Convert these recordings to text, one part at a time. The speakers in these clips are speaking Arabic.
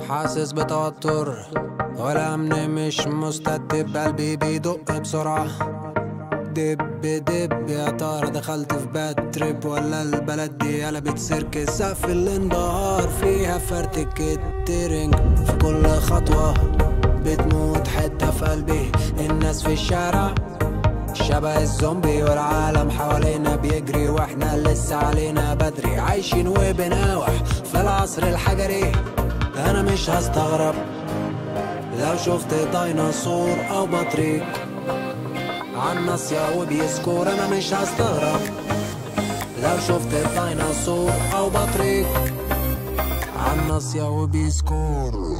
حاسس بتوتر والأمن مش مستتب، قلبي بيدق بسرعة دب دب. يا ترى دخلت في باد تريب ولا البلد دي قلبت سيرك؟ سقف الانبهار فيها فرتك الترنج في كل خطوة بتموت حتة في قلبي. الناس في الشارع شبه الزومبي والعالم حوالينا بيجري واحنا لسه علينا بدري، عايشين وبنقاوح في العصر الحجري. انا مش هستغرب لو شفت ديناصور او بطريق عالناصية وبيسكور. انا مش هستغرب لو شفت ديناصور او بطريق عالناصية وبيسكور.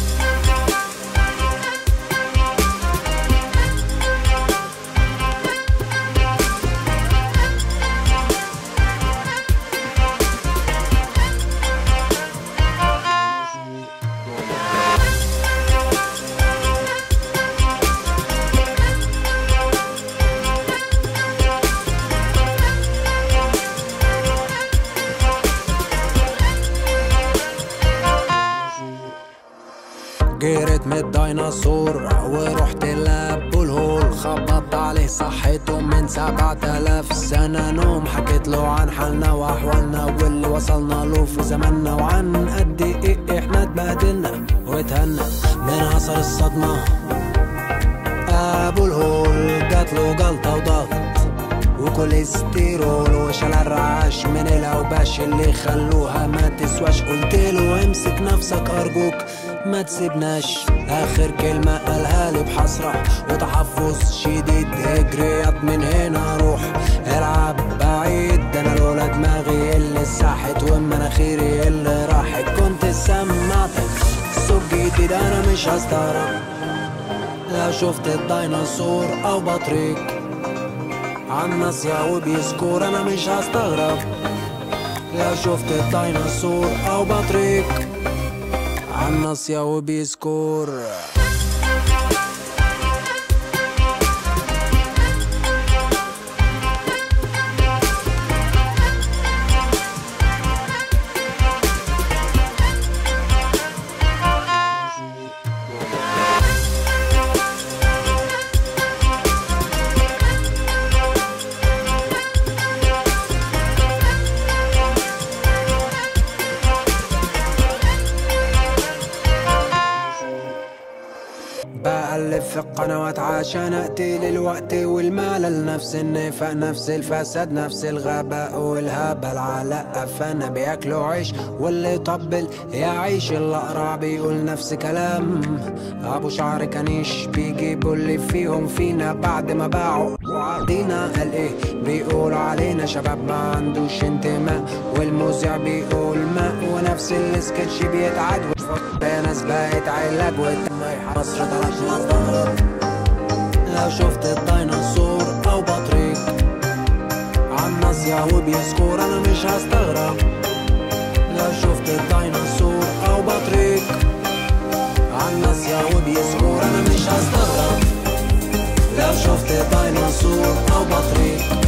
جريت من الديناصور ورحت لابو الهول، خبطت عليه صحيته من 7000 سنة نوم. حكيت له عن حالنا واحوالنا واللي وصلنا له في زماننا، وعن قد ايه احنا اتبهدلنا واتهنا من اثر الصدمة. ابو الهول جاتله جلطة وضغط وكوليسترول وشال الرعاش من الاوباش اللي خلوها ما تسواش. قلتله امسك نفسك ارجوك ما تسيبناش. اخر كلمة قالها لي بحسرة وتحفظ شديد، اجريات من هنا روح العب بعيد. ده انا لولا دماغي اللي ساحت ومناخيري اللي راحت كنت سمعتك صوت جديد. انا مش هستغرب لو شفت الديناصور او بطريق عالناصية وبيسكور. انا مش هستغرب لو شفت الديناصور او بطريق عالناصية وبيسكور. بألف في القنوات عشان اقتل الوقت والملل، نفس النفاق نفس الفساد نفس الغباء والهبل. على قفانا بياكلوا عيش واللي يطبل يعيش. الأقرع بيقول نفس كلام أبو شعر كنيش، بيجيبوا اللي فيهم فينا بعد ما باعوا وعدينا. قال ايه بيقول علينا شباب ما عندوش انتماء، والمذيع بيقول ماء ونفس السكتش بيتعاد. ناس بقت علاج مصر طلعت مصدر. لو شفت الديناصور او بطريق عالناصية وبيسكور. انا مش هستغرب لو شفت الديناصور او بطريق عالناصية وبيسكور. انا مش هستغرب لو شفت ديناصور او بطريق